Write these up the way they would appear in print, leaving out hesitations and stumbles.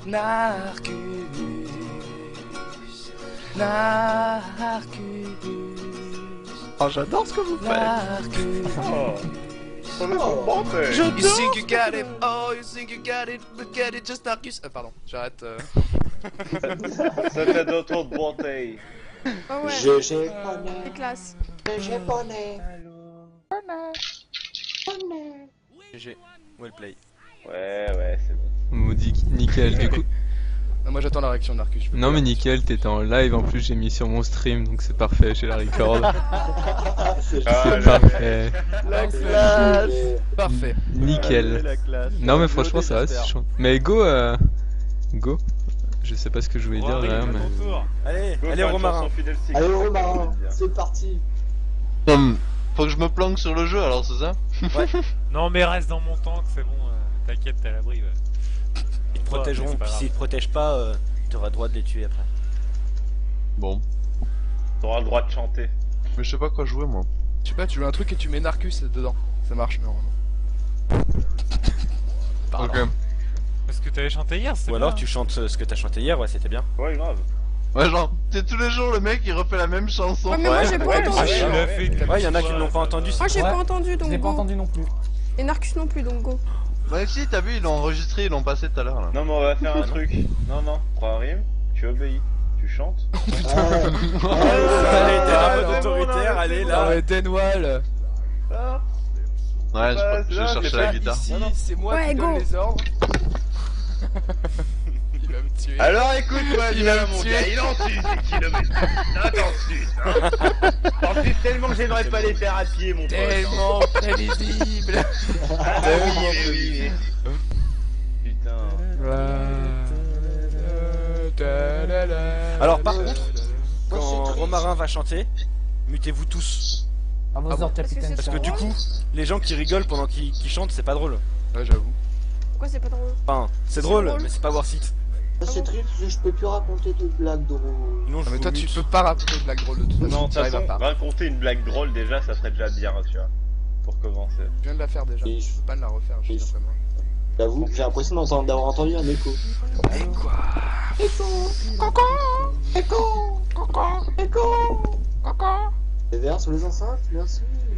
Narcus. Narcus. Oh, j'adore ce que vous faites. Narcus. You think you got it, oh you think you got it, but get it just Narcus. Pardon, j'arrête. Ça fait deux tours de bouteille. Oh ouais, C'est classe. GG, well play. Ouais, c'est bon. On me dit nickel, du coup. Non, moi j'attends la réaction de Narcus. Non mais nickel, t'étais en live en plus, j'ai mis sur mon stream donc c'est parfait, j'ai la record. C'est parfait. La classe. Parfait. Nickel. La classe. Non mais franchement ça va, c'est chaud. Mais go, go. Je sais pas ce que je voulais dire là, mais... Allez, Go allez faire une Romarin. chanson Fidel Six. Allez Romarin, c'est parti. Faut que je me planque sur le jeu alors, c'est ça? Non mais reste dans mon tank, c'est bon, t'inquiète, t'es à l'abri. Ouais. Ils te protégeront, c'est pas puis grave. s'ils te protègent pas, t'auras le droit de les tuer après. Bon. T'auras le droit de chanter. Mais je sais pas quoi jouer moi. Je sais pas, tu veux un truc et tu mets Narcus dedans. Ça marche normalement. Ok. Parce que t'avais chanté hier, c'est Ou alors tu chantes ce que t'as chanté hier, ouais c'était bien. Ouais, grave. Ouais, genre, c'est tous les jours le mec il refait la même chanson. Ouais, mais moi j'ai pas entendu. tu l'as fait une Ouais, y'en a qui fois, l'ont pas entendu. Moi j'ai Ouais. pas entendu donc Je l'ai pas go. entendu non plus. Et Narcus non plus donc go. Ouais, si, t'as vu, ils l'ont enregistré, ils l'ont passé tout à l'heure là. Non, mais on va faire un truc. Non, 3 rimes, tu obéis. Tu chantes. Allez, t'es un peu autoritaire, allez là. Ouais, Denwall. Ouais, je vais chercher la guitare. Ici, c'est moi Ouais, qui donne go. les ordres. Il va me tuer. Alors écoute-moi Il bien va me mon tuer. gars, il en suce des kilomètres. Attends, suce. T'en suces tellement que j'aimerais pas les faire à pied mon pote. Tellement prévisible. Ah bah oui. Putain. Alors par contre, quand Romarin va chanter, mutez-vous tous. À vos ordres, capitaine. Parce que du coup, les gens qui rigolent pendant qu'ils chantent, c'est pas drôle. Ouais, j'avoue. Pourquoi c'est pas drôle? Enfin, c'est drôle, mais c'est pas worth it. C'est triste parce que je peux plus raconter de blagues drôles. Sinon, je Non, mais vous toi, tu mute. peux pas raconter de blague drôle de toute façon. Non, de toute tu arrives façon, pas. raconter une blague drôle déjà, ça serait déjà bien, tu vois. Pour commencer. Je viens de la faire déjà. Et Je peux pas la refaire, je suis Et- vraiment. J'avoue, j'ai l'impression d'avoir entendu un écho. Et quoi? Les verres sur les enceintes, merci.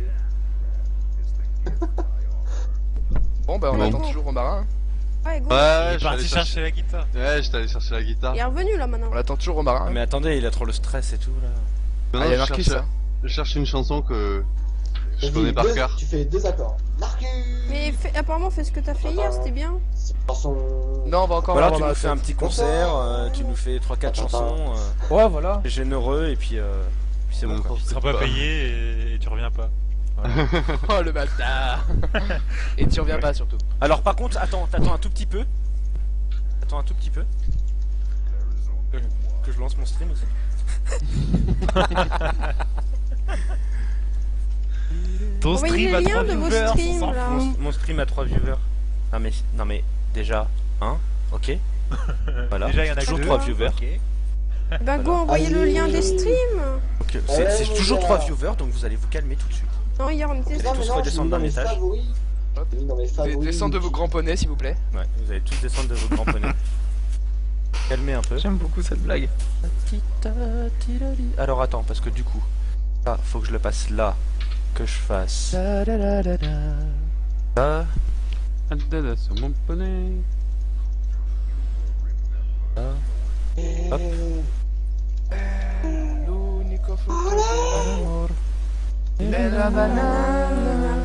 Bon, bah, on Bon. attend toujours Romarin. hein. Ouais go. Il Ouais, est je suis allé parti chercher la guitare. Ouais, j'étais allé chercher la guitare. Il est revenu là maintenant. On attend toujours Romarin. Ah, mais attendez, il a trop le stress et tout là. Non, Ah, il y a je Narcus, cherche- hein. Je cherche une chanson que je Vas-y, connais par cœur. Tu fais deux accords. Narcus. Mais apparemment fais ce que t'as fait hier, c'était bien. C'est une chanson. Non, on va encore Ou alors avoir tu dans nous la fais un tête. petit concert, tu nous fais 3-4 chansons, Ouais, voilà. généreux et puis c'est bon quoi. Tu seras pas payé et tu reviens pas. Oh le bâtard. Et tu reviens pas surtout. Alors par contre, attends un tout petit peu. Attends un tout petit peu. Que je lance mon stream aussi. Ton Envoyez stream à les 3 liens de vos viewers, streams, on s'en là. fout. Mon stream a 3 viewers. Non mais déjà, hein, ok. Voilà, Déjà, il y en a toujours deux. 3 viewers. Ok. Bah go, envoyez le Allez. lien des streams. Donc, Ouais, c'est mon toujours gars. 3 viewers, donc vous allez vous calmer tout de suite. Non, hier on était Vous allez tous redescendre d'un étage. Oui, dans mes favoris. Descends de vos grands poneys s'il vous plaît. Ouais, vous allez tous descendre de vos grands poneys. Calmez un peu. J'aime beaucoup cette blague. Alors attends, parce que du coup, là, faut que je le passe là, que je fasse. Là, Sur mon poney. hop. L'unico frutto della banana.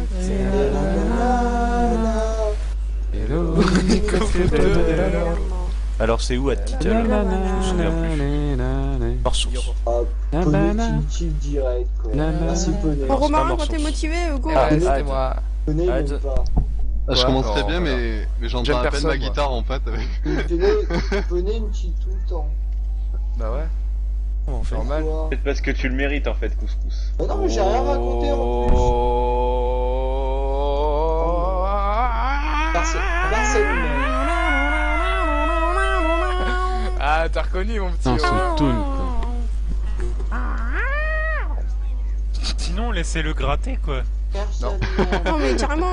Alors c'est où à title? Je me souviens plus. Hors source. Poney chill direct quoi. Merci Poney. Bon, Romain, morceau. quand t'es motivé, go. Ouais, arrête. c'était moi. Poney Arrête. même pas. Ah, je Ouais, commence très non, bien, voilà. mais j'entends J'aime à peine personne, ma moi. guitare en fait. Avec... Poney me chill tout le temps. Bah ouais. Comment on fait? Normal. Quoi C'est parce que tu le mérites en fait, couscous. Ah non, mais j'ai rien raconté en plus. Personne. Ah, t'as reconnu mon petit. Non, oh. son tune quoi. Sinon, laissez-le gratter quoi. Personne. Non mais carrément.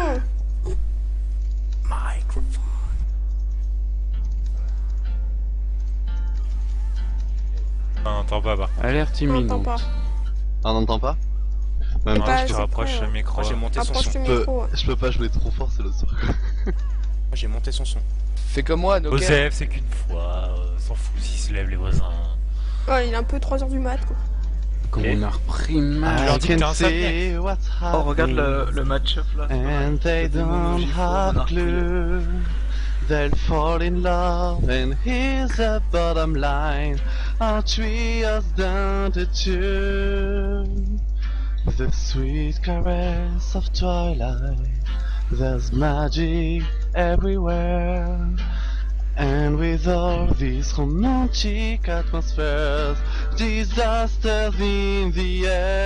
t'entend pas, bah. Alerte On n'entend imminente. pas. Ah, on n'entend pas? Même Non, pas, je te c'est rapproche prêt, le ouais. micro. Moi j'ai monté son Approche son. le Moi micro. Ouais. Je peux pas jouer trop fort, c'est le soir. j'ai monté son son. Fais comme moi, no care. Osef, c'est qu'une fois, s'en fout s'ils se lèvent les voisins. Ouais, il est un peu 3h du mat, quoi. Comme on a repris Tu mal. leur dis que t'es un sale mec. Oh, regarde le match-up là. And they don't have a clue. They'll fall in love, and here's the bottom line. Our tree us down to two. The sweet caress of twilight. There's magic everywhere. And with all these romantic atmospheres, disasters in the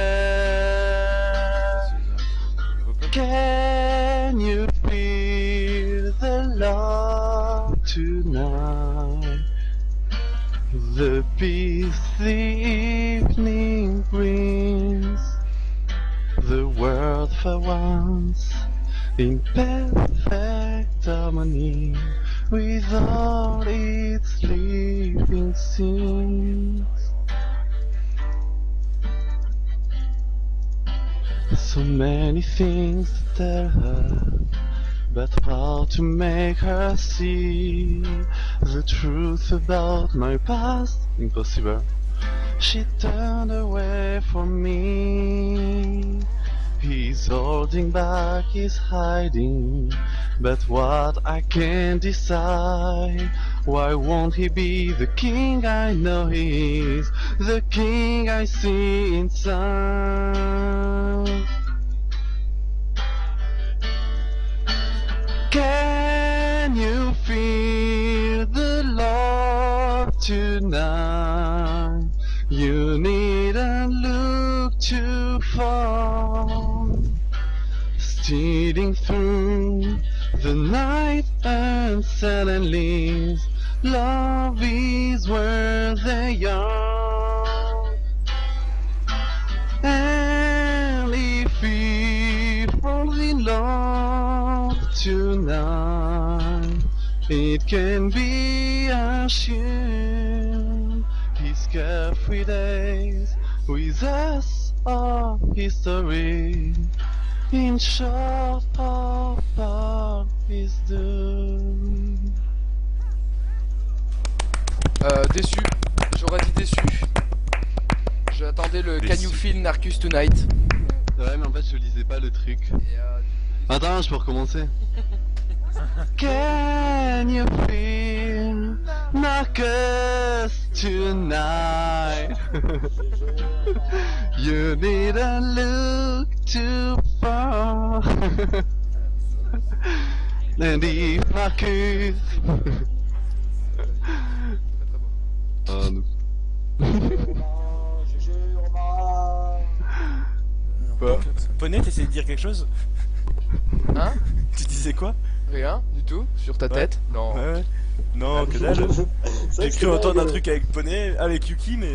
air. Can you feel the love tonight? The peace the evening brings. The world for once in perfect harmony with all its living things. So many things to tell her, but how to make her see the truth about my past? Impossible. She turned away from me. He's holding back, he's hiding, but what I can't decide. Why won't he be the king I know he is, the king I see inside? Can you feel the love tonight? You needn't look too far. Stealing through the night and suddenly love is where they are. And if we fall in love tonight, it can be a shame. His carefree days with us are history. In short, our part is done. Déçu. J'aurais dit déçu. J'attendais le Can Déçu. You Feel Narcus Tonight. Ouais, mais en fait, je lisais pas le truc. Et Attends, je peux recommencer. Can you feel Marcus tonight? You didn't look too far. And if Marcus. Ah, non. Poney, t'essayais de dire quelque chose? Hein? Tu disais quoi? Rien du tout. Sur ta tête? Non. Ouais. Non, que dalle. J'ai cru entendre un truc avec Poney, avec Yuki, mais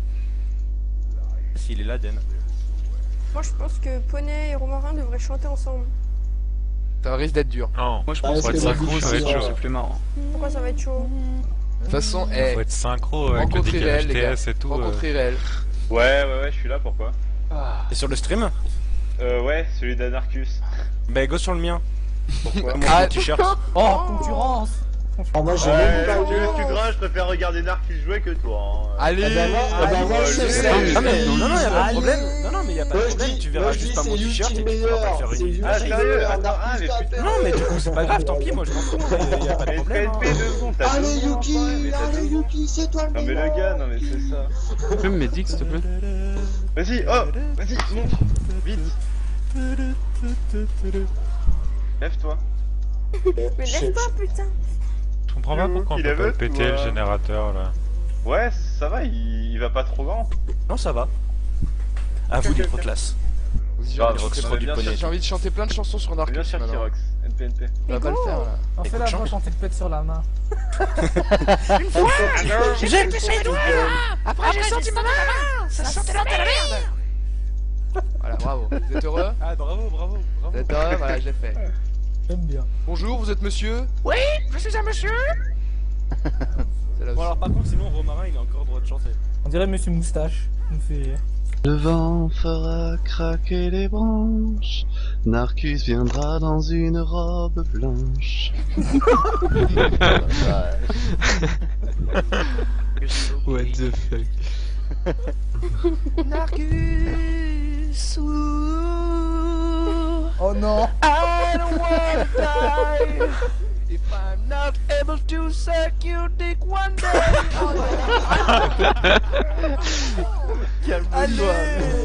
s'il est là, Den. Moi, je pense que Poney et Romarin devraient chanter ensemble. Ça risque d'être dur. Non, Moi je Ah, pense est-ce qu'il que faut être c'est synchro, ça va être difficile, chaud, c'est plus marrant. Pourquoi ça va être chaud? De toute façon, faut être synchro avec le rencontre décalage irréel, les gars. TS et tout. Rencontre irréel. Ouais, je suis là, pourquoi? T'es sur le stream? Ouais, celui d'Anarchus. Bah go sur le mien. Pourquoi? Montre mon t-shirt. Oh, concurrence. Ah, moi j'ai Ouais, même pas tu gras, je préfère regarder Narcus jouer que toi. Hein. Allez, moi, je sais. Ah mais non, y'a pas de Allez. problème. Non, mais y'a pas de Moi, je problème. dis- Tu moi, verras je juste dis, pas mon c'est t-shirt Yuki et le puis tu pourras pas meilleur, faire c'est une. Yuki Ah, le sérieux? meilleur, Attends, Narcus mais t'as putain. fait. Non, mais du coup, c'est pas grave, tant pis, moi je m'en fous. Y'a pas de Mais problème. PNP 2 secondes, t'as Allez 2 secondes, Yuki, mais t'as allez 2 secondes. Yuki, c'est toi le Non mais meilleur. le gars, non mais c'est ça. Tu peux me médic s'il te plaît? Vas-y, oh, vas-y, monte, vite. Lève-toi. Mais lève pas, putain! Je comprends pas pourquoi on Il peut pas avait le péter le toi. générateur là. Ouais, ça va, il va pas trop grand. Non, ça va. À vous, libre classe. Vas-y, Ah, j'ai Rox, envie de trop du chanter- poney. j'ai envie de chanter plein de chansons sur Bien Narcus sûr, maintenant. Kirox, NPNP. On va pas le faire là. On fait la Écoute, voix chanter le pète sur la main. J'ai été chez toi! Après, j'ai senti ma main! Ça sentait la merde! Voilà, bravo. Vous êtes heureux? Ah, bravo. Vous êtes heureux? Voilà, je l'ai fait. J'aime bien. Bonjour, vous êtes monsieur? Oui, je suis un monsieur! Vous C'est là Bon aussi. alors par contre sinon Romarin il a encore le droit de chanter. On dirait Monsieur Moustache. Ça me fait rire. Le vent fera craquer les branches. Narcus viendra dans une robe blanche. What the fuck. Narcus, Oh non. I don't wanna die if I'm not able to suck your dick one day. Calme-toi.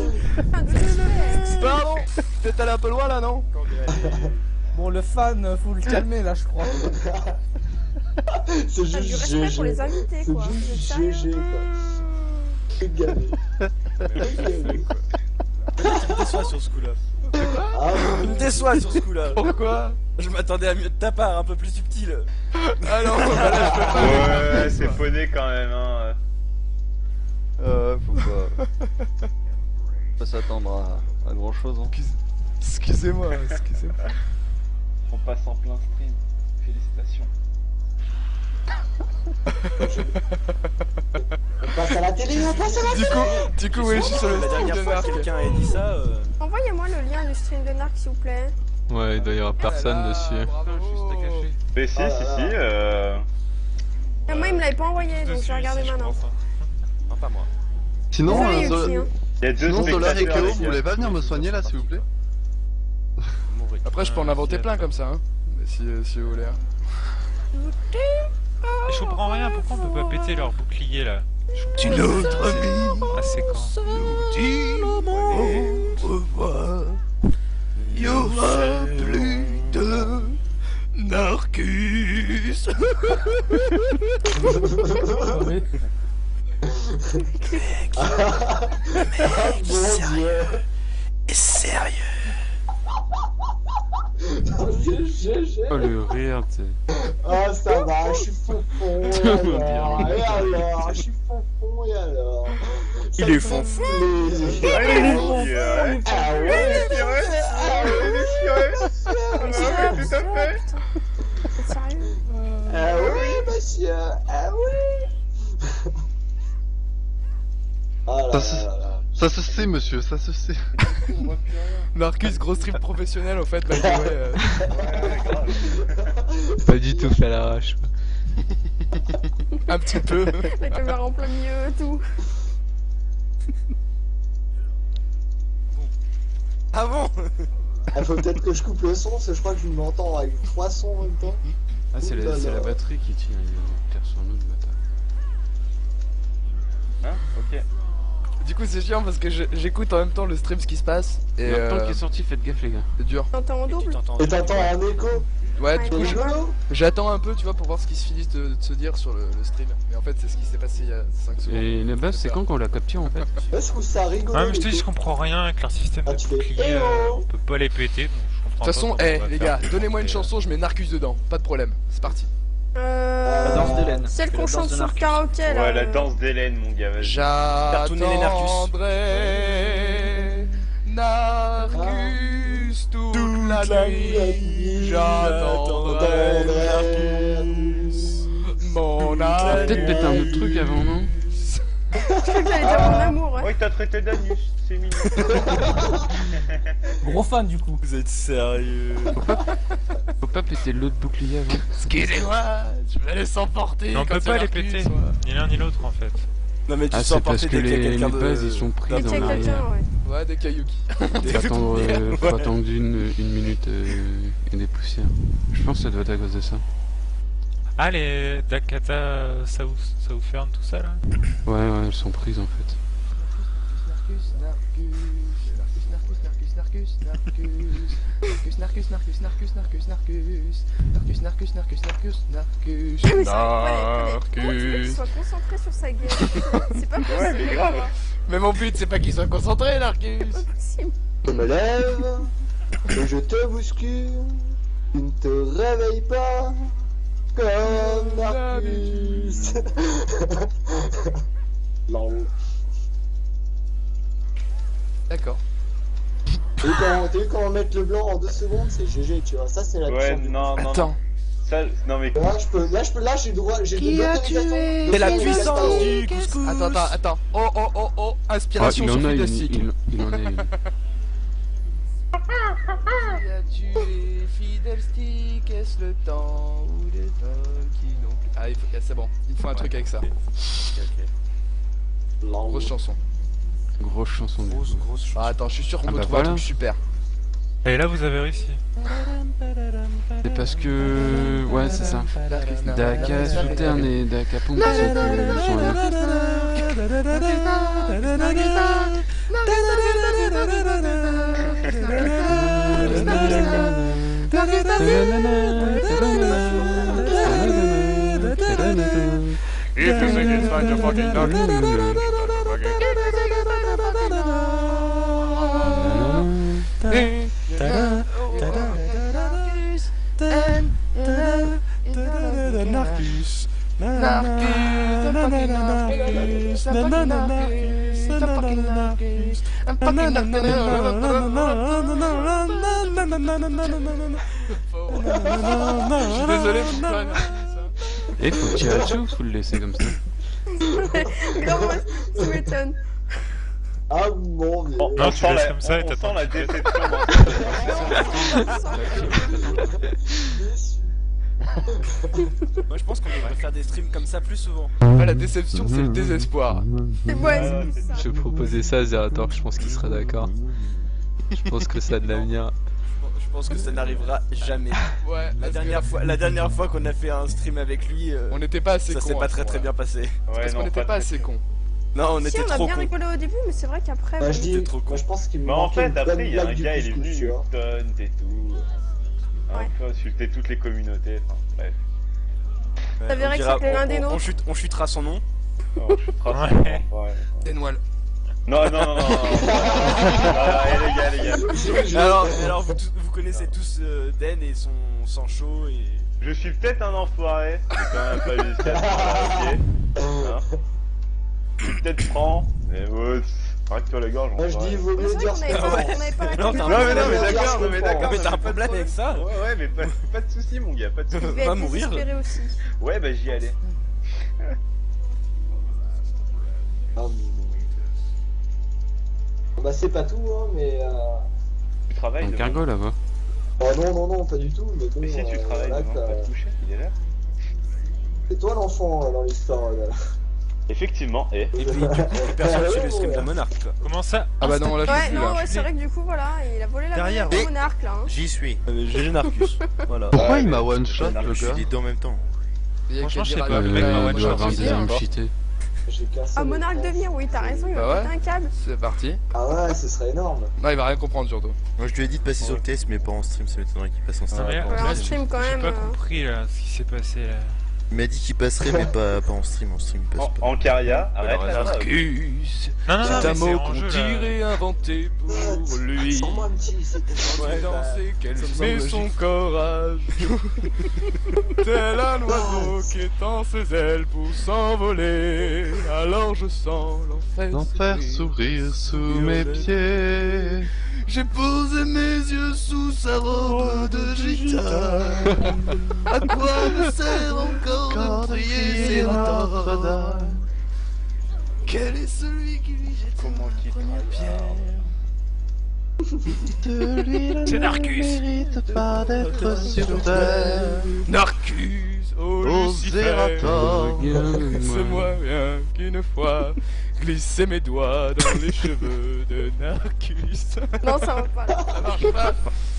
Pardon, peut-être allé un peu loin là, non? Bon, le fan, faut le calmer là, je crois. C'est T'as du juste respect GG. pour les invités, C'est quoi. Vous êtes juste sérieux GG quoi. C'est gagné. Tu me déçois sur ce coup-là. Ah Tu me déçois sur ce coup-là. Pourquoi? Je m'attendais à mieux de ta part, un peu plus subtil. Ah non, bah là je peux pas. Ouais, c'est phoné quand même, hein. Faut pas s'attendre à grand chose, hein. Excusez-moi. On passe en plein stream. Félicitations. On passe à la télé, on passe à la télé. Du coup, oui, je suis sur le La stream dernière de fois Narc. que quelqu'un ait dit ça, Envoyez-moi le lien du stream de Narc, s'il vous plaît. Ouais, il doit y avoir personne dessus. Mais si, Ah là si, là. si, Et moi, il me l'avait pas envoyé, donc je vais regarder maintenant. non pas moi. Sinon, Désolé, Yuki, hein. il y a deux sinon Solar et spectateurs. K.O, vous voulez pas venir me soigner là, s'il vous plaît? Après, je peux en inventer plein comme ça, hein. Mais si vous voulez. Hein. Et je comprends rien, pourquoi on peut pas péter leur bouclier là? Tu notre ami, Ah, c'est quand? dis au revoir. Il y aura plus de Narcus. Oui. Mon dieu. Et sérieux. C'est GG. Oh le rire, tu sais. Ah ça va, je suis fond et alors, je suis fond et alors. Il est fonfon. Ah ouais, ah ouais, tout à fait. C'est sérieux? ah oui, monsieur, ah oui. Ah là Ça, là là là. Ça se sait, monsieur, ça se sait. Narcus, gros stream professionnel au fait. By the way, Pas du tout fait à l'arrache. un petit peu. La caméra en plein milieu, tout. Ah bon? Ah, faut peut-être que je coupe le son, parce que je crois que je m'entends avec 3 sons en même temps. Ah, c'est Ouh là là. la batterie qui tient, il tire sur nous, le bâtard. Hein? Ok. Du coup, c'est chiant parce que j'écoute en même temps le stream ce qui se passe. Et Il y a un temps qui est sorti, faites gaffe, les gars. c'est dur. T'entends en double? Et t'entends un écho. Ouais, du Ouais, coup, mais- Rigolo. j'attends un peu, tu vois, pour voir ce qui se finit de se dire sur le stream. Mais en fait, c'est ce qui s'est passé il y a 5 secondes. Et la base, c'est quand qu'on l'a capturé en fait? Ouais, je trouve ça rigolo. Ouais, mais je te dis, je l'écho. comprends rien avec leur système Ah, de tu fais bouclier. hello. On peut pas les péter, donc je comprends De toute façon, pas comment on va les faire. gars, donnez-moi une chanson, je mets Narcus dedans. Pas de problème, c'est parti. La danse d'Hélène. Celle C'est qu'on la danse chante de sur le Narcus. karaoké, là. Ouais, la danse d'Hélène, mon gars, vas-y. Cartooner les Narcus. J'attendrai Narcus toute la nuit. J'attendrai Narcus, mon ami. Peut-être péter un autre truc avant, non? Je crois que j'allais dire mon amour, ouais. Ouais, t'as traité d'anus, c'est mignon. Gros fan du coup. Vous êtes sérieux? Faut pas péter l'autre bouclier avant. Excusez-moi, je vais les emporter. Mais on quand peut c'est pas les Narcus, péter, ouais. ni l'un ni l'autre en fait. Non mais tu Ah, sors c'est parce partir que dès qu'il y a les quelqu'un bases, de... ils sont pris Dès dans qu'il y a quelqu'un, l'arrière. ouais. Ouais, des Kayuki. Faut attendre une minute et des poussières. Je pense que ça doit être à cause de ça. Ah, les Dakata, Southern, tout ça là? Ouais, elles sont prises en fait. Mais ça, comment tu veux qu'il soit concentré sur sa gueule? C'est pas possible. Ouais, mais grave. Mais mon but, c'est pas qu'il soit concentré, Narcus. C'est pas possible. Je me lève et je te bouscule. Tu ne te réveilles pas comme Narcus. Lol. D'accord. T'as vu quand on va mettre le blanc en 2 secondes, c'est GG, tu vois. Ça, c'est la Ouais, mission du- non, non, Attends. non. Ça, non mais. Là, j'ai le droit. Qui a tué? C'est la puissance du couscous. Attends. Oh. Inspiration sur Fiddlestick. Il en est une. Qui a tué Fiddlestick? Est-ce le temps ou des hommes qui n'ont plus... Ah, c'est bon. Il faut un truc avec ça. Grosse chanson. Grosse chanson. Grosse chanson. Ah, attends, je suis sûr qu'on peut bah trouver voilà. un truc super. Et là, vous avez réussi. C'est parce que... Ouais, c'est ça. Daka Southern et Daka Punk sont If you think it's fine to fucking knock. Je suis désolé pour toi. Et faut tirer dessus ou faut le laisser comme ça? Grave, tu m'étonnes. Ah mon dieu. Non, tu laisses comme ça et on t'attends. sent la déception. Moi je pense qu'on devrait faire des streams comme ça plus souvent. Pas la déception, c'est le désespoir. Ouais, c'est ça. Je vais proposer ça à Zerator, je pense qu'il sera d'accord. Je pense que ça a de l'avenir. Je pense que ça n'arrivera jamais. Ouais, La dernière fois qu'on a fait un stream avec lui, on n'était pas assez ça cons. s'est pas très bien passé. Parce qu'on n'était pas assez cons. Non, on Si, était on a trop bien cons. rigolé au début, mais c'est vrai qu'après. Bah, je dis, trop con. moi je pense qu'il me Mais en manquait fait, une après, bonne il y a un blague du gars, il est couscous, venu, tu vois. taunt et tout. Un peu insulter toutes les communautés, enfin, bref. Ça verrait que c'était l'un des nôtres. On chutera son nom. On chutera son Ouais. nom, ouais. Denwall. Non. Ah, les gars. Alors vous connaissez tous Den et son sang chaud et... Je suis peut-être un enfoiré, j'ai quand même pas eu jusqu'à hein. Je suis peut-être franc, mais ouais, arrête-toi la gorge. Moi je dis, vaut Mais mieux c'est dire vrai ce qu'on qu'on avait pas la Non, culture. t'as un Non mais de la d'accord, violence. mais t'as un problème avec ça. Ouais, mais pas de soucis mon gars, pas de soucis. Il devait va être mourir. désespéré aussi. Ouais, bah j'y allais. Ah, bah c'est pas tout, hein, mais... Tu travailles Un demain. cargo là-bas. Oh non, pas du tout, mais bon... Mais si tu travailles là, demain, t'as- t'as te coucher, il est l'heure. C'est toi l'enfant dans l'histoire, là. Effectivement, et... Et puis personne ne suit le stream de Monarch quoi. Comment ça? Ah bah non, là je Ouais, suis plus non, là. ouais, c'est vrai que du coup, voilà, il a volé la Derrière. monnaie au monarque là. Hein. J'y suis. GG Narcus. Voilà. Pourquoi Ouais, il m'a mais- one shot le Je suis gars? les deux en même temps. Il y a Franchement, qu'à je sais dire pas, à- le mec m'a à- one Il doit shot. avoir des armes cheatées. J'ai cassé Ah, le monarque plan. de Vire, oui, t'as raison, il Bah va ouais. péter un câble. C'est parti. Ah ouais, ce serait énorme. Non, il va rien comprendre surtout. Moi je lui ai dit de passer sur le test, mais pas en stream, ça m'étonnerait qu'il passe en stream. Non, mais Ouais, Ouais, là, en stream quand j'ai même. pas compris là ce qui s'est passé là. Il m'a dit qu'il passerait, mais pas en stream. En stream, il passe pas. En caria, arrête la drogue. Narcus. Non, C'est mais un mot en qu'on jeu, là. dirait inventé pour lui. Sans moi un petit, c'était Tu danser qu'elle ça me met semble son logique. courage. Tel un oiseau qui étend ses ailes pour s'envoler. Alors je sens l'enfer L'enfer sourire sous mes pieds. J'ai posé mes yeux sous sa robe de gitane. À quoi me sert encore de prier Notre-Dame? Quel est celui qui lui jette Comment qu'il Celui-là C'est ne Narcus. mérite pas d'être sur terre. Narcus, oh Oh, Lucifer, Zerator. laisse-moi bien qu'une fois glisser mes doigts dans les cheveux de Narcus. Non, ça va pas là. Ça marche pas.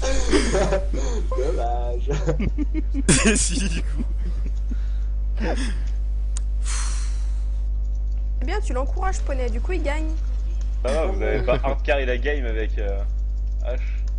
Dommage. Si du coup. C'est bien, tu l'encourages, Poney, du coup il gagne. Ça va, vous avez pas hardcarry la game avec H.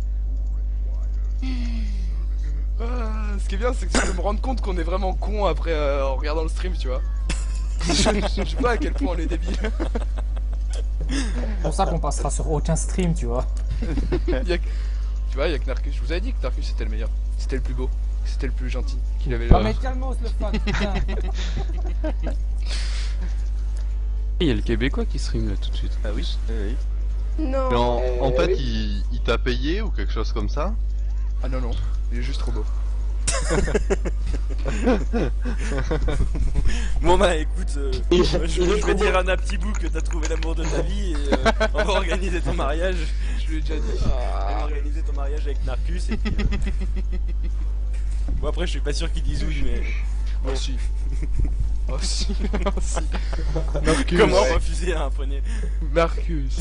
Ah, ce qui est bien, c'est que je peux me rendre compte qu'on est vraiment con après en regardant le stream, tu vois. Je sais pas à quel point on est débile. C'est pour ça qu'on passera sur aucun stream, tu vois. Tu vois, il y a que Narcus. Je vous avais dit que Narcus c'était le meilleur. C'était le plus beau. C'était le plus gentil. Qu'il avait Ah mais calmos le fan, putain. Il y a le Québécois qui stream là tout de suite. Ah oui. Oui. Non. Mais en Eh fait, oui. il t'a payé ou quelque chose comme ça? Ah non, non. Il est juste trop beau. Bon bah écoute, je vais dire à un petit bout que t'as trouvé l'amour de ta vie et on va organiser ton mariage. Je lui ai déjà dit. On va organiser ton mariage avec Narcus et puis... Bon après je suis pas sûr qu'ils disent oui mais... Bon si. Oh si, oh si. Marcus. Comment refuser un premier Marcus.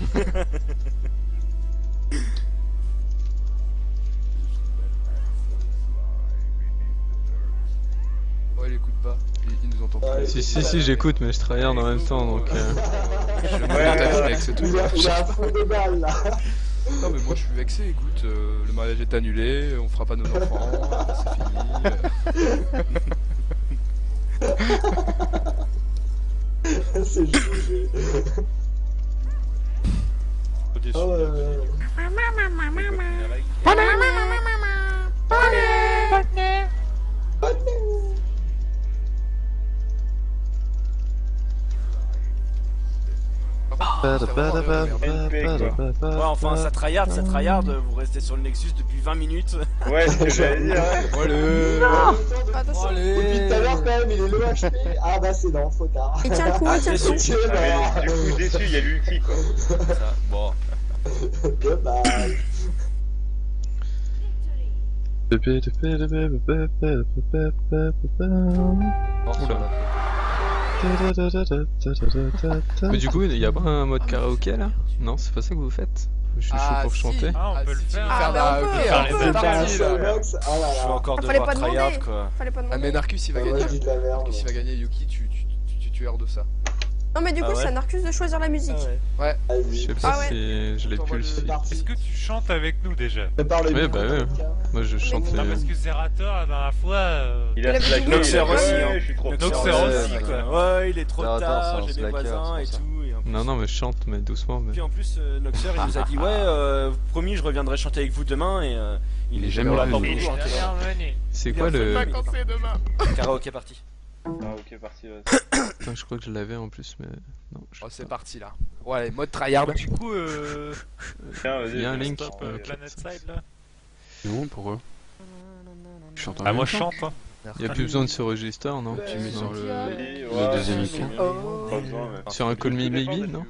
Oh il écoute pas, il nous entend pas. Si, j'écoute, mais je travaille en même temps donc. Je me avec ce truc. Il a un fond de balle là. Non mais moi je suis vexé, écoute, le mariage est annulé, on fera pas nos enfants, c'est fini. C'est jugé. Oh Ouais enfin ça tryhard, vous restez sur le Nexus depuis 20 minutes. Ouais, c'est ce que j'allais dire, ouais. Attention. Depuis tout à l'heure quand même, il est low HP. Ah bah c'est non, trop tard. Il tient le coup, il tient le coup. Tu es mort. Ah, mais du coup, déçu, il y a l'ulti quoi. Ça, bon. Dommage. Mais du coup, il y a pas un mode karaoké là? Non, c'est pas ça que vous faites? Je suis chaud pour chanter. Ah, on peut le faire. Ah, bah, on peut. Faire les c'est bêtes. parti là. Je vais encore Fallait devoir pas demander. tryhard quoi. Fallait pas Ah demander. mais Narcus il va Ah, gagner. moi, je dis de la merde. Narcus il va gagner, Yuki tu hors de ça. Non mais du coup Ah ouais. c'est à Narcus de choisir la musique. Ah ouais. Je sais Vas-y. pas Ah ouais. si je l'ai plus le site. Est-ce que tu chantes avec nous déjà? Prépare le Ouais, micro, bah ouais. Lucas. Moi je chante Non, les... parce que Zerator, la dernière fois. Il a avait slacké, dit Noxer il a aussi, dit, hein. ouais, je suis trop Noxer fort. aussi quoi. Ouais il est trop Attends, tard, c'est un j'ai des slacker, voisins c'est et pour ça. tout. Et en plus- Non, mais je chante, mais doucement. Mais... Puis en plus Noxer il nous a dit ouais promis je reviendrai chanter avec vous demain et Il est jamais on l'attend revenu. toujours. C'est quoi le... c'est demain. Karaoké parti. Ah, ok, parti, vas-y. Putain, je crois que je l'avais en plus, mais... Non, je Oh sais c'est pas. parti là. Bon allez, mode tryhard. Du coup, Tiens, vas-y. Il y a un vas-y. link. stop Planet Side là. Non, pourquoi? Je chante en Ah, même moi je temps. chante. Hein. Il y a plus besoin de ce registre, non? Tu mets sur le Vas-y, ouais, deuxième c'est écran. mieux. Pas besoin, mais- Sur un Call Me Maybe, non?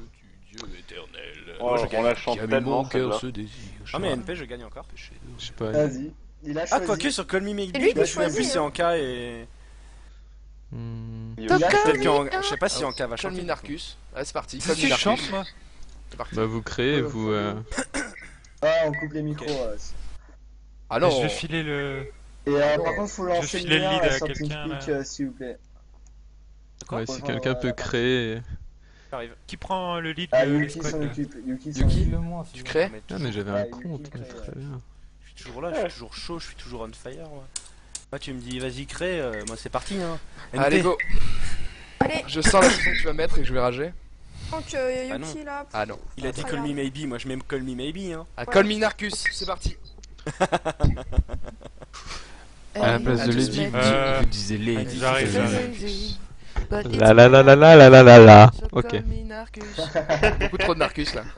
Oh, on la chante tellement, celle-là. Ah mais NP je gagne encore. Je sais pas. Vas-y. Il a Ah choisi. quoique sur Call Me Maybe C'est lui je me qui souviens plus choisit, si hein. Anka et... Il a Peut-être choisi. qu'en... Je sais pas si Anka va Call chanter. me Narcus. Allez c'est parti. Si Call me je Narcus. chante moi. C'est parti. Bah vous créez, vous... Ah, on coupe les micros. Ah non. Je vais filer le. Et par contre, faut lancer file le lien lead là, à sur quelqu'un, TeamSpeak, là. s'il vous plaît. Ouais, si Rejoindre, quelqu'un peut la créer... J'arrive. Qui prend le lead Ah, de Yuki s'en l'escouade? occupe. Yuki s'en Yuki, occupe. Le-moi, tu crées? Ah mais j'avais un Ouais, compte, Yuki mais crée, très bien. Je suis toujours là, je suis toujours chaud, je suis toujours on fire. Ouais. Moi tu me dis vas-y crée, moi c'est parti hein. Allez NP. go. Allez, Je sens la chanson que tu vas mettre et que je vais rager. donc Ah non. Yuki là. Ah non. Il a dit Call Me Maybe, moi je mets Call Me Maybe hein. Ah, Call me Narcus, c'est parti. À la place de Lady, Euh, vous disiez Lady. j'arrive, La la la la la la la la la. Ok. Beaucoup trop de Narcus là.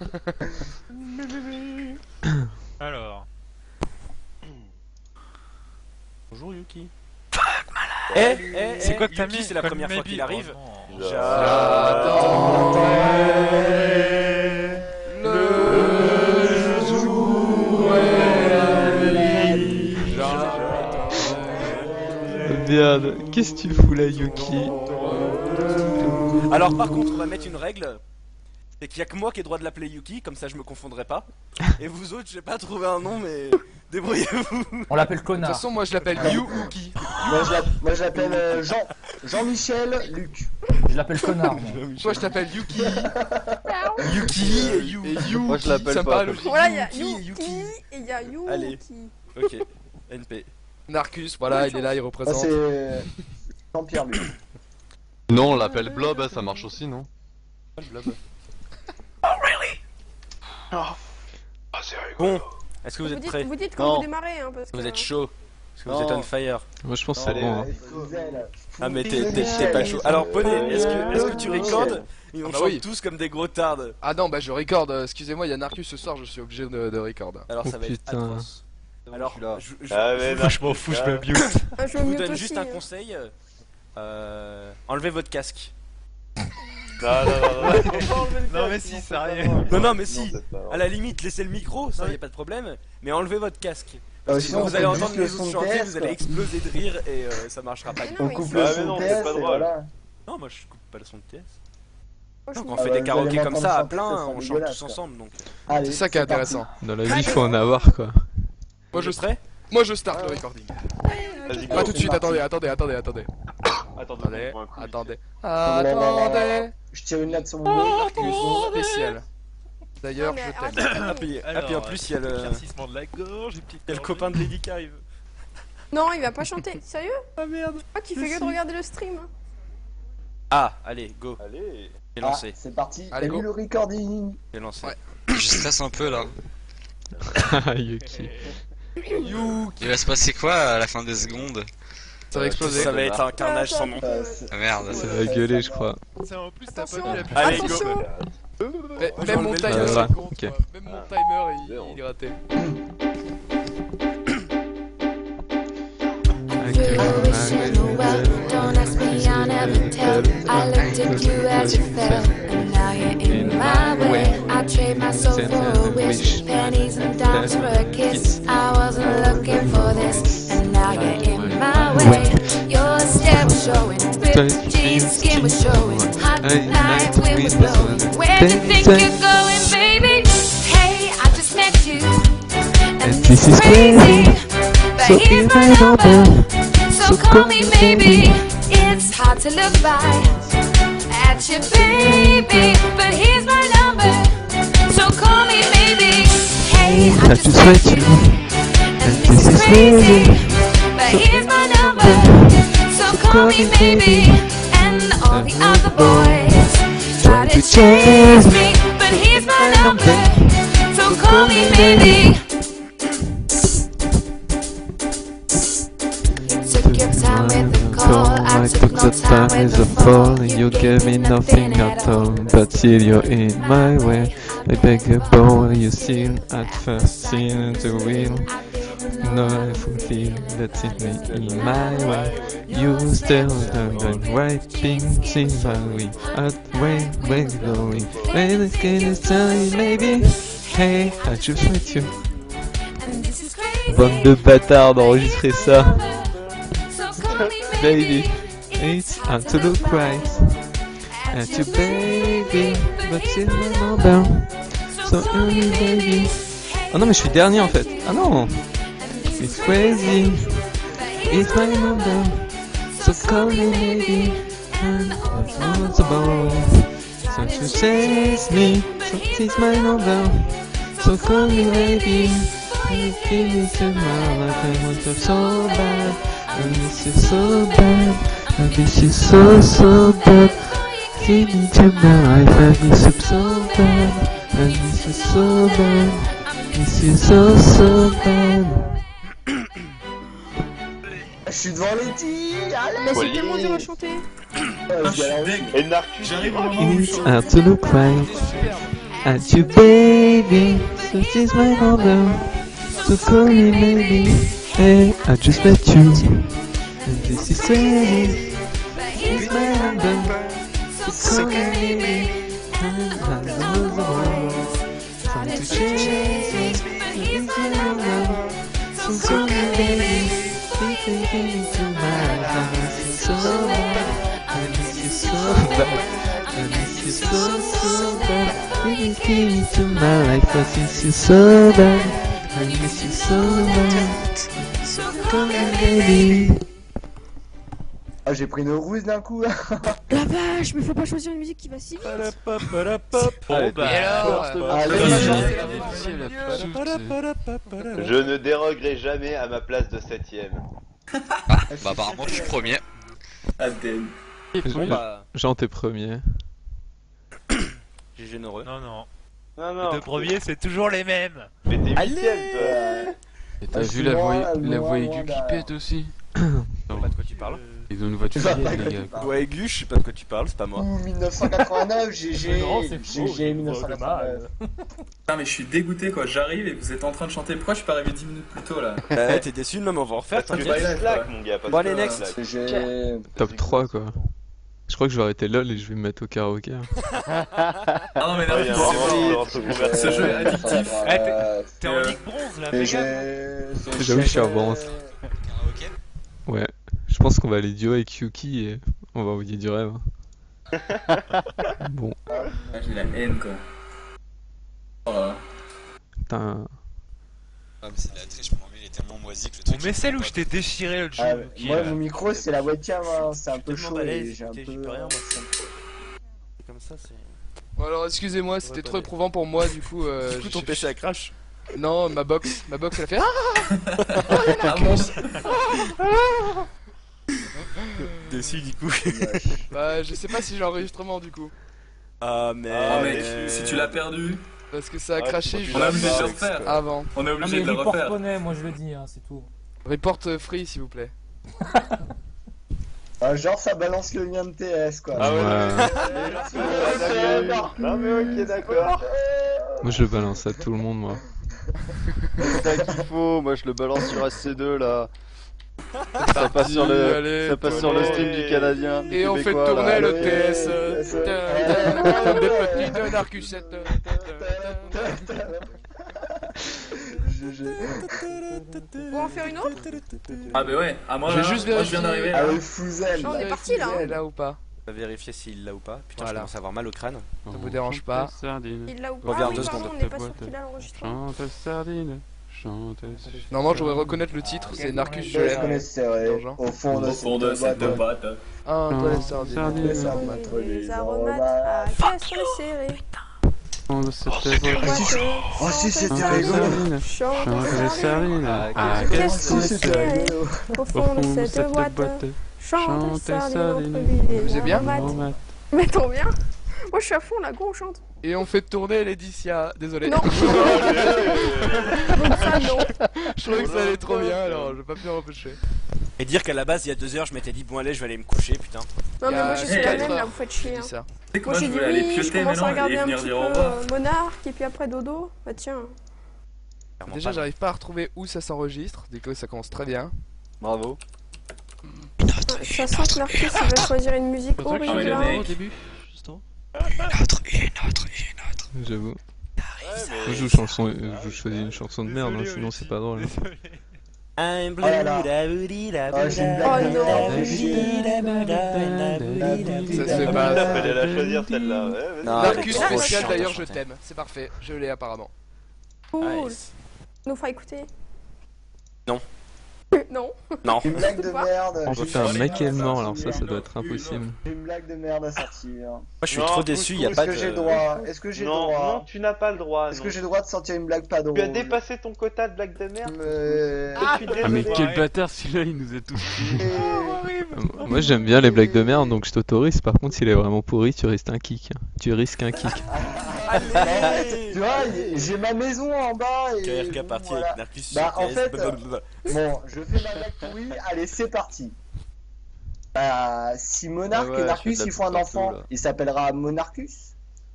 Alors. Bonjour Yuki. C'est quoi que t'as Yuki, mis? c'est la Call première Me fois Maybe. qu'il arrive. Oh non. Merde, qu'est-ce que tu fous là, Yuki? Alors par contre on va mettre une règle. C'est qu'il y a que moi qui ai droit de l'appeler Yuki, comme ça je me confondrai pas. Et vous autres, j'ai pas trouvé un nom mais débrouillez-vous. On l'appelle De toute connard. façon, moi je l'appelle Yuki. Moi je l'appelle Jean-Michel Luc. Je l'appelle connard. moi. Toi je t'appelle Yuki. Yuki et You. Et Yuki. Moi, je l'appelle ça me pas paraît comme logique. Voilà, il y a Yuki, Yuki et il y a Yuki. Allez. Ok. NP. Narcus, voilà, il est là, il Ah, représente. c'est Jean-Pierre Luc. Non, on l'appelle Blob, ça marche aussi, non? Bon, est-ce que vous êtes prêts? Vous dites quand Non. vous démarrez hein, parce que... Vous êtes chaud? Est-ce que vous Non. êtes on fire? Moi je pense que c'est Allez, bon. Hein. Ah mais t'es pas chaud. Alors Poney, est-ce que tu recordes? Et on Ah bah chante oui. tous comme des gros tardes. Ah non, bah je record, excusez-moi, il y a Narcus ce soir, je suis obligé de record. Alors Oh, ça va être putain. atroce. Alors, Ah, mais non, je m'en fous, je me mute. Ah, je je vous mute donne aussi, juste un hein. conseil. Enlevez votre casque. Non mais si, sérieux. Non mais si. À la limite, laissez le micro, ça y a pas de problème. Mais enlevez votre casque. Parce que sinon, vous allez on entendre coupe les juste autres le son chanter, de vous allez TS, exploser de rire et ça marchera pas. On coupe le son de TS, et voilà. Non, moi je coupe pas le son de TS. Moi, Donc je on m'en- fait bah, des vous karaokés allez comme ça à m'entendre plein, chanter, ça on sera chante dégueulasse, tous ensemble donc. Allez, C'est ça qui est intéressant. Dans la vie, faut en avoir quoi. Moi je prêt. Moi je start le recording. Vas-y, Pas go. tout de suite, attendez. Attendez. Attendez. Je tire une latte sur mon dos. Marcus, spécial. D'ailleurs, Non, mais je t'aime. Ah puis en plus il y a le éclaircissement de la gorge, il y a le copain de Lady qui arrive. Non, il va pas chanter. Sérieux? Ah merde. Ah, qui fait que de regarder le stream. Ah, allez, go. Allez. J'ai lancé. C'est parti. Allez, Salut go. le recording. J'ai lancé. Ouais. Je stresse un peu là. Yuki. Il va se passer quoi à la fin des secondes? Ça va exploser. Ça va être un carnage sans nom. Ah merde. Ça va gueuler, je crois. En plus, t'as pas Attention. mis la plus. Allez, go. Attention. Même mon timer, Voilà, il compte, ok. quoi. Même mon timer, il est raté. Don't ask me, I'll never tell. I looked at you as you fell, and now you're in my way. I trade my soul for a wish, pennies and dimes for a kiss. I wasn't looking for this, and now you're in my way. Your stare was showing, ripped jeans, skin was showing. Hot night, wind was blowing. Where do you think you're going, baby? Hey, I just met you, and this is crazy. But here's my number. So call me maybe. It's hard to look by at your baby, but here's my number. So call me maybe. Hey, I just met you, and this is crazy. But here's my number. So call me maybe. And all the other boys try to chase me, but here's my number. So call me maybe. Took your time with the call, I took no time with the fall. You gave me nothing at all, but still you're in my way. I beg you, boy, you still at first seen the wheel. No, I fulfill that's in me in my way. You still the right things in my way. At way going. When it's getting time, maybe. Hey, I just met you. Bande de bâtards d'enregistrer ça. Baby, it's hard to look right at you, baby, but it's my number. So early, baby. Oh non, mais je suis dernier en fait. Ah non, it's crazy. It's my number. So call me, baby. And what's about? So to chase me. So it's my number. So call me, baby. You give me to my life. I want you so bad. And this is so bad, and this is so bad. Give me to my life, and this is so bad, and this is so bad. This is so bad. Je suis devant Letty. Allez. Mais c'est tellement dur à chanter. Et Narcus, j'arrive au moment où It's hard to look right at you, baby. So this is my number. So call me, baby. Hey, I just met you, and this is crazy. It's my number, so call me baby. And I know the world, trying to chase me. It's my number, so call me baby. Please take me to my life. This is so bad, and this is so bad, and this is so bad. Please give me to my life, but this is so bad. And this is so bad. So come on, baby. Ah, j'ai pris une rousse d'un coup. La vache, mais faut pas choisir une musique qui va si vite. Je ne dérogerai jamais à ma place de 7ème. Bah apparemment je suis premier. Bon bah, Jean, t'es premier. j'ai généreux. Non, non. Non, Les deux premiers, c'est toujours les mêmes. Mais t'es 8ème, toi. Et t'as vu la voix aiguë qui pète aussi? Bah, de quoi tu parles? Ils ont une voiture les gars. Ouais, Aigu, je sais pas de quoi tu parles, c'est pas moi. Ouh, 1989, GG. Non, c'est faux, GG 1989. Putain, mais je suis dégoûté quoi, j'arrive et vous êtes en train de chanter. Pourquoi je suis pas arrivé 10 minutes plus tôt là? T'es déçu de même, on va en refaire. Tu fais une claque, mon gars. Bon, allez, next. Top 3 quoi. Je crois que je vais arrêter LOL et je vais me mettre au karaoké. Ah non, mais non, ce jeu est addictif. T'es en ligue bronze là, fais gaffe. J'avoue que je suis en bronze. Ouais, je pense qu'on va aller duo avec Yuki et on va envoyer du rêve. Bon. J'ai la haine quoi. Oh là là. Putain. Ah, mais c'est de la triche, mon il est tellement moisi que le truc. On met celle où je t'ai déchiré le jeu. Moi, mon micro, c'est la webcam, hein. C'est un peu chaud et j'ai un peu. Comme ça, c'est. Bon, alors excusez-moi, c'était trop éprouvant pour moi, du coup. Du coup, ton PC a crash. Non, ma box elle a fait. Déçu du coup. Bah, je sais pas si j'ai enregistrement du coup. Ah, mais. Oh, mec, si tu l'as perdu. Parce que ça a craché on est obligé de le refaire. Avant. On est obligé de le refaire. Moi je le dis, hein, c'est tout. Report free s'il vous plaît. Genre ça balance le lien de TS quoi. Ah ouais. Non mais ok d'accord. Moi je le balance à tout le monde moi. C'est ça qu'il faut, moi je le balance sur SC2 là. Ça passe sur le, sur le stream du Canadien. Et on fait tourner le TS. Comme des petits de Narcus. On va en faire une autre? Ah bah ouais, moi je viens d'arriver. Ah oui, Fouzel. On est parti là. Là ou pas? On va vérifier s'il l'a ou pas. Putain, Voilà. je commence à avoir mal au crâne. Ça vous dérange pas? Il l'a ou pas? Reviens Oui, 2 pardon, secondes. on n'est pas sûr qu'il a l'enregistrement. Chante sardine, chante. Normalement, j'aurais reconnaître le titre, c'est Narcus Je Jolène. connais, c'est vrai. Au fond de cette boîte. Ah, toi les sardines. Les aromates à caisse serrée. Oh, si, c'était rigolo. Chante les sardines, à caisse serrée. Au fond de cette boîte. Chante les sardines entre Vous êtes bien? Mais trop bien. Moi je suis à fond là, gros, on chante. Et on fait tourner Laetitia, désolé. Non. Je trouvais que ça allait trop bien, alors j'ai pas pu empêcher. Et dire qu'à la base, il y a 2 heures, je m'étais dit, bon, allez, je vais aller me coucher, putain. Non, mais moi je suis la même là, vous faites chier. Hein. Moi j'ai dit oui, je commence à regarder un petit peu Monarch et puis après Dodo. Bah tiens. Déjà, j'arrive pas à retrouver où ça s'enregistre, du coup ça commence très bien. Bravo. Ça sent que Narcus il va choisir une musique originale. Au début, J'avoue. Moi je choisis une chanson de merde, hein, sinon c'est pas drôle. I'm blue, Ça se fait pas. Fallait la choisir celle-là. Narcus spécial d'ailleurs, je t'aime. C'est parfait, je l'ai apparemment. Cool. Nous fera écouter. Non. Non. Non. Une blague de merde. On fait un mec est mort, alors ça doit être impossible. Une blague de merde à sortir. Moi je suis trop déçu, y a pas de. Est-ce que j'ai droit? Non, tu n'as pas le droit. Est-ce que j'ai le droit de sortir une blague pas drôle? Tu as dépassé ton quota de blagues de merde. Ah mais quel bâtard celui-là, il nous a tous tués. Moi j'aime bien les blagues de merde donc je t'autorise, par contre s'il est vraiment pourri tu risques un kick. Tu risques un kick. Tu vois, j'ai ma maison en bas et. KRK parti avec Narcus. Bah en fait, bon, je fais ma blague pourrie, allez c'est parti. Si Monarch et Narcus ils font un enfant, il s'appellera Monarchus.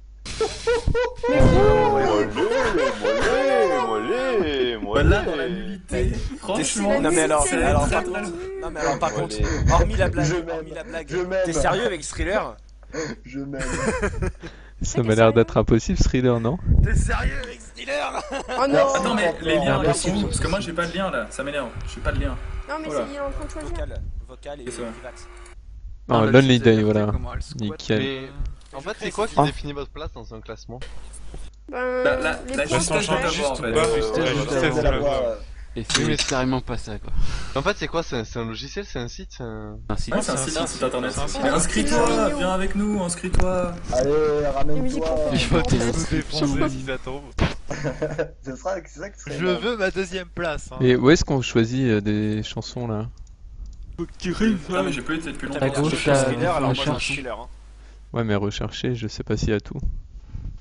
Voilà dans la nullité. Franchement, non mais alors par contre, hormis la blague, t'es sérieux avec Thriller? Je m'aime. Ça m'a l'air d'être impossible ce thriller, non? T'es sérieux avec Thriller? Oh non. Attends mais les liens là sont où? Parce que moi j'ai pas de lien là, ça m'énerve, j'ai pas de lien. Non mais il est en train de choisir. Vocal et privat. Non, Lonely Day, voilà. Nickel. Mais en fait, c'est quoi qui définit votre place dans un classement? Ben, La justesse de ta voix en fait. Et c'est carrément pas ça quoi. En fait, c'est quoi? C'est un logiciel? C'est un site? Un site. Ouais, c'est un site internet. Inscris-toi, viens avec nous, inscris-toi. Allez, ramène-toi. Je vais t'aider. Si ça tombe. C'est ça qui serait. Je veux ma 2ème place. Et où est-ce qu'on choisit des chansons là? Ah mais j'ai pas été depuis longtemps. À gauche, Thriller, alors moi je suis Thriller. Ouais mais rechercher, je sais pas s'il y a tout.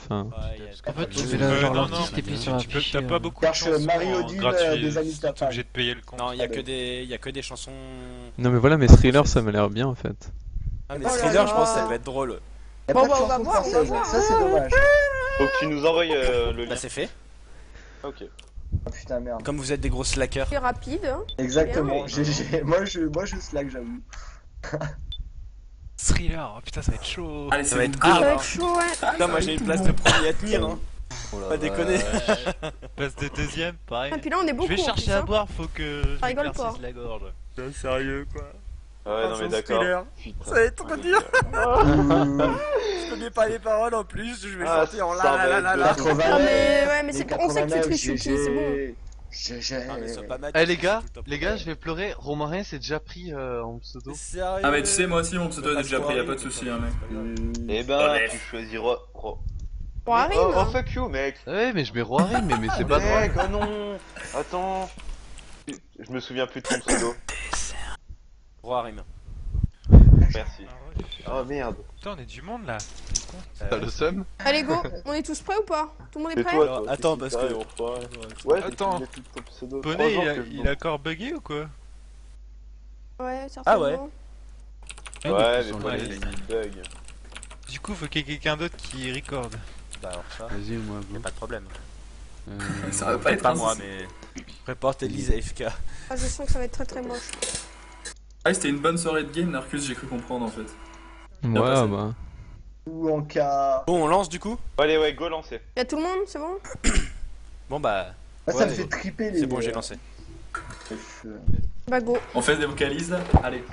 Enfin... En fait, tu fais la genre l'artiste et puis sur tu peux, t'as pas beaucoup de chansons gratuites, t'es obligé de payer le compte. Non, y a que des chansons... Non mais voilà, mais Thriller ça m'a l'air bien en fait. Ah mais Thriller je pense que ça peut être drôle. Bon bah on va voir, on va voir. Ça c'est dommage. Faut que tu nous envoies le lien. Bah c'est fait. Ok. Oh putain merde. Comme vous êtes des gros slackers. C'est rapide. Hein. Exactement. Moi je slack j'avoue. Thriller, oh putain ça va être chaud. Allez, ça va être Ça va être chaud, ouais. Putain, moi j'ai une place de premier à tenir, hein. Pas déconner. Place de deuxième, pareil. Et puis là on est beaucoup. Je vais chercher à boire, faut que je rigole pas. la gorge. C'est sérieux quoi. Ouais, non mais d'accord. Ça va être trop dur. Je connais pas les paroles en plus, je vais chanter en la la. Ah mais ouais, mais c'est pour ça que tu triches Yuki, c'est bon. Eh les gars, je vais pleurer. Romarin s'est déjà pris en pseudo. Ah mais tu sais, moi aussi mon pseudo est déjà pris, y'a pas de soucis hein mec. Eh ben, tu choisis Roarim. Oh fuck you mec. Ouais mais je mets Roarim, mais c'est pas drôle. Mec, oh non. Attends. Je me souviens plus de ton pseudo. Roarim. Merci. Oh merde. Putain, on est du monde là. T'as le seum? Allez go, on est tous prêts ou pas? Tout le monde est prêt? Toi, attends parce que... Ouais, attends. Poney il a encore bugué ou quoi? Ouais, certainement. Ah ouais? Ouais, mais Poney il bug. Du coup, faut qu'il y ait quelqu'un d'autre qui recorde. Bah alors ça... Vas-y, moi go. Y'a pas de problème. Ça va pas être pas moi mais... Reporte Elise AFK. Ah je sens que ça va être très très moche. Ah c'était une bonne soirée de game Narcus, j'ai cru comprendre en fait. Ouais bah... Ou en cas... Bon on lance du coup? Allez ouais, go lancer. Y'a tout le monde, c'est bon? Bon bah... Ah, ça me fait triper les... C'est bon, j'ai lancé. Bah go. On fait des vocalises, allez.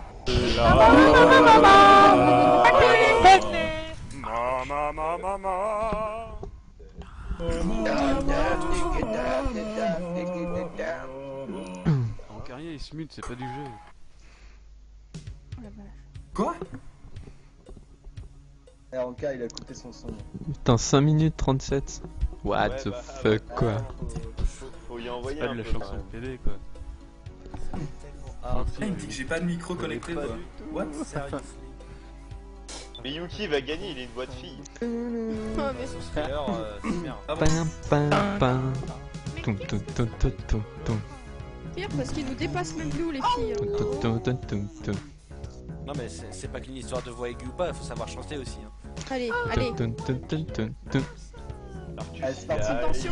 En carrière il se mute, c'est pas du jeu. Quoi? Et en cas il a coupé son son. Putain 5 minutes 37. What the fuck quoi. Faut y envoyer pas un de la peu, chanson PD quoi. Ah il me dit que j'ai pas de micro connecté quoi. What? Mais Yuki va gagner, il est une voix de fille. Ah mais... D'ailleurs, c'est bien. Pam pam pam. Toum toum toum toum toum toum. Pire parce qu'ils nous dépassent même plus les filles. Toum toum toum toum. Non mais c'est pas qu'une histoire de voix aiguë ou pas, faut savoir chanter aussi. Hein. Allez, allez. Toum toum toum toum toum. Allez c'est parti. Attention.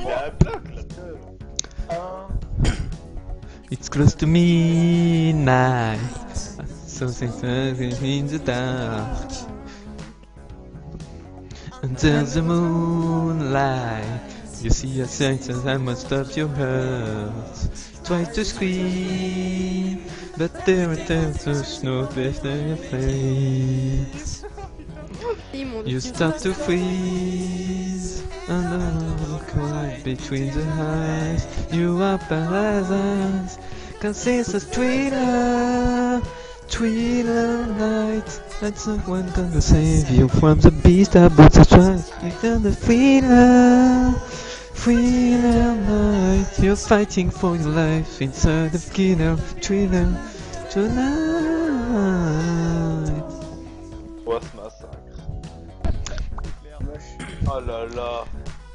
It's close to midnight. So something in the dark. Under the moonlight, you see a sight that must stop your heart. Try to scream, but there are times of snow after your face. You start to freeze, and the quiet between the eyes. You are paralyzed, 'cause it's a thriller night. That's the one gonna save you from the beast about to try. You're the thriller night. You're fighting for your life inside the thriller tonight. Oh ce massacre. Oh là là.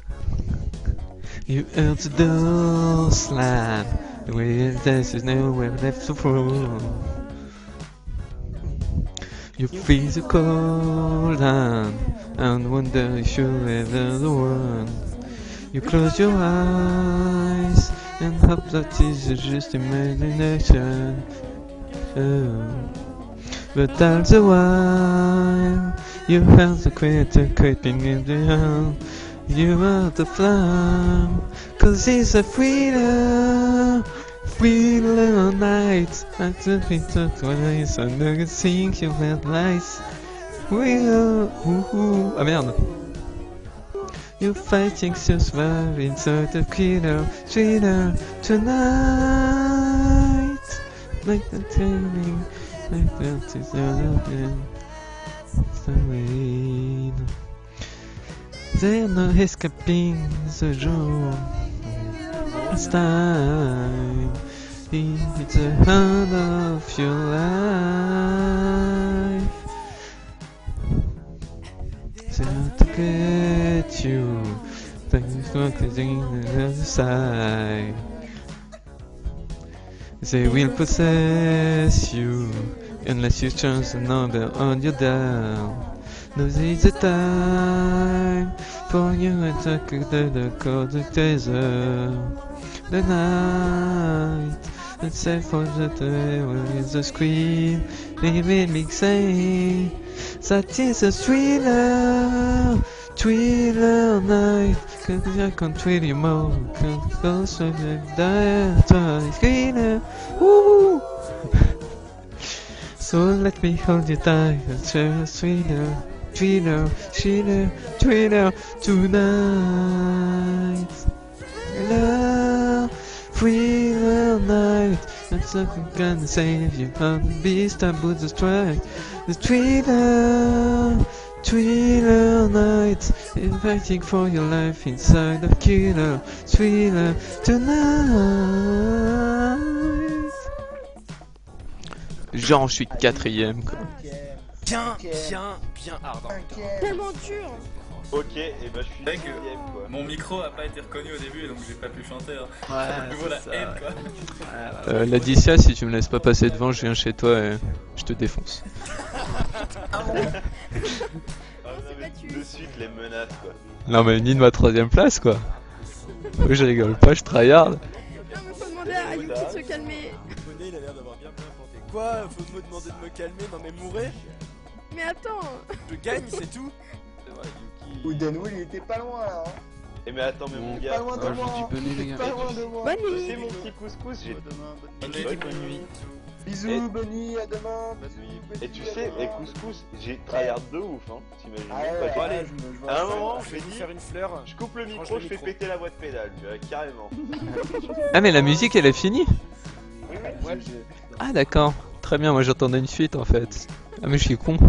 You heard the door slam. Where there's nowhere left to throw. You feel the cold hand and wonder if you're ever the one. You close your eyes and hope that is just imagination. But all the while you have the creator creeping in the air. You are the flame, 'cause it's a thriller night. At the feet of twice, I never think you had lies. Ah merde. You're fighting to survive inside the thriller tonight. Like the turning, like that is the rain. There's no escaping the joy. It's time. It's the hand of your life. So to get possess you. Things look on the other side. They will possess you unless you turn the number on your dial. Now is the time for you and talk the cold together. The night and say for the devil is the scream. They will say that is a thriller, thriller night. Cause I can't thrill you more. Cause I die twice. Thriller, woo. So let me hold you tight. It's a thriller, thriller, thriller, thriller tonight. Love, thriller night. And something can save you from the beast about the strike. The thriller, thriller night. Fighting for your life inside of killer. Thriller tonight. Genre, je suis 4ème quoi. Bien hard. Tellement dur. Ok, et bah je suis C'est vrai que 6ème quoi. mon micro a pas été reconnu au début donc j'ai pas pu chanter. Hein. Ouais, nouveau la c'est ça, haine ouais. quoi. Laetitia, si tu me laisses pas passer devant, je viens chez toi et je te défonce. Ah non, mais de suite les menaces quoi. Non mais ni de ma 3ème place quoi. Moi je rigole pas, je tryhard. Non mais faut demander à Yuki de se calmer. Bonnet il a l'air d'avoir bien planté. Quoi? Faut me demander de me calmer? Non mais mourrez? Mais attends. Je gagne, c'est tout. C'est vrai, Yuki. Ou Denwood, il était pas loin là. Hein. Eh mais attends, mais mon gars. Pas loin de moi. bonne nuit, les gars. Pas loin de moi. Bonne Tu nuit. sais mon petit couscous, j'ai Bonne nuit. Bisous, bonne nuit, à demain. Et tu sais, et couscous, j'ai tryhard de ouf hein, t'imagines Ah pas, ouais, j'ai- allez, à un moment, je vais j'ai lui dit, faire une fleur. je coupe le micro, Range le je fais micro. péter la boîte pédale, tu vois, carrément. Ah mais la musique elle est finie? Ouais. Ah d'accord. Très bien, moi j'entendais une suite en fait. Ah mais je suis con.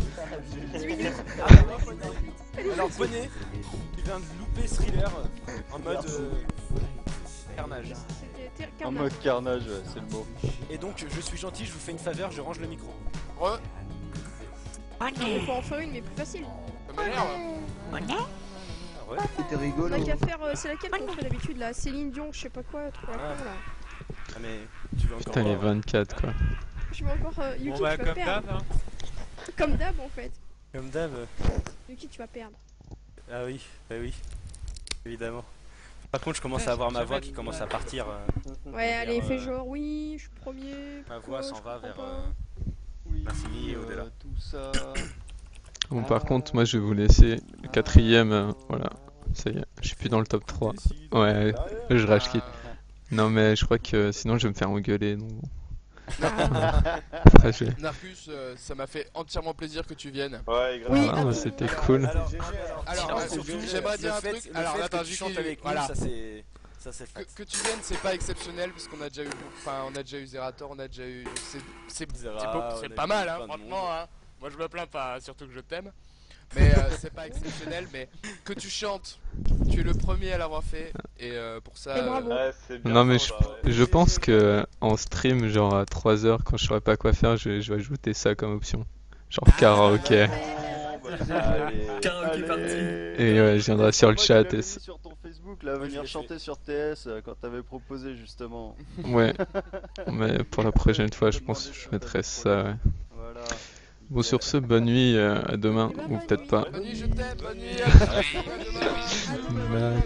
Alors Bonnet, il vient de louper Thriller en mode carnage. En mode carnage, ouais, c'est le mot. Et donc je suis gentil, je vous fais une faveur, je range le micro. Non, mais faut en faire une, mais plus facile. Ah ouais. C'était rigolo. On a qu'à faire, c'est laquelle qu'on fait d'habitude là? Céline Dion, je sais pas quoi, truc à la con là. Ah mais tu veux encore. Putain les 24 quoi. Je veux encore Yuki, Bon bah tu vas comme perdre. d'hab, hein. Comme d'hab en fait. Comme d'hab. Yuki, tu vas perdre. Ah oui, bah oui. Évidemment. Par contre, je commence à avoir ma voix qui commence à partir. Ouais, allez, fais genre, oui, je suis premier. Ma pourquoi, voix s'en je va comprends vers pas. l'infini et au-delà. Tout ça. Bon par contre moi je vais vous laisser 4ème, voilà. Ça y est, je suis plus dans le top 3. Ouais, je rage quitte. Non mais je crois que sinon je vais me faire engueuler donc bon. Après, je vais- Narcus, ça m'a fait entièrement plaisir que tu viennes. Ouais, grave. Oui, Ah, bah, c'était cool. Alors, surtout, j'aimerais dire un truc. Alors, le attends, fait que tu chantes avec nous, voilà. ça c'est fait. Que tu viennes, c'est pas exceptionnel parce qu'on a déjà eu, enfin, on a déjà eu Zerator, on a déjà eu, c'est pas mal, hein, franchement. Hein. Moi, je me plains pas, surtout que je t'aime. Mais c'est pas exceptionnel, mais que tu chantes, tu es le premier à l'avoir fait et pour ça. Et bravo. Ouais, c'est bien Non mais sympa, ouais. je pense que en stream genre à 3h quand je saurais pas quoi faire je vais ajouter ça comme option. Genre karaoké. Allez, Karaoké party. Et ouais, je viendrai sur le Je crois chat que tu et l'avais mis sur ton Facebook là, venir chanter sur TS quand t'avais proposé justement. ouais. Mais pour la prochaine fois je pense que je mettrai ça ouais. Voilà. Bon sur ce bonne nuit à demain ou peut-être pas. Bonne nuit, je t'aime, bonne nuit. À demain. Bye.